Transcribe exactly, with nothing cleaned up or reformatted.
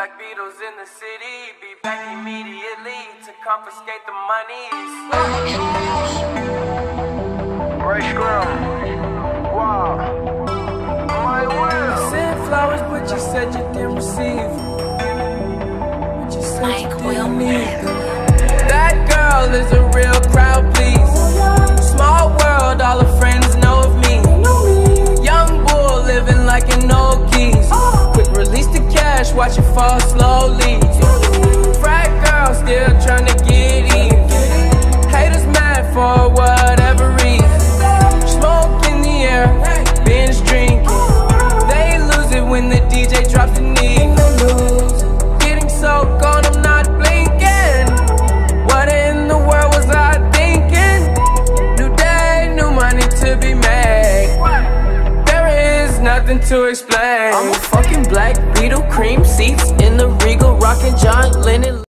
Black Beatles in the city, be back immediately to confiscate the monies. Right scrum. Wow. My will. Sent flowers, but you said you didn't receive. But you said you didn't need them. That girl is a real crowd, please. Small world, all her friends know of me. Young bull living like an old geese. Quick release the cash, watch it fall slowly. Frat girl still trying to get in. Haters mad for whatever reason. Smoke in the air, binge drinking. They lose it when the D J drops the knee. Getting so gone, I'm not blinking. What in the world was I thinking? New day, new money to be made. There is nothing to explain. I'm a fucking Black Beetle, cream seats in the Regal, rockin' John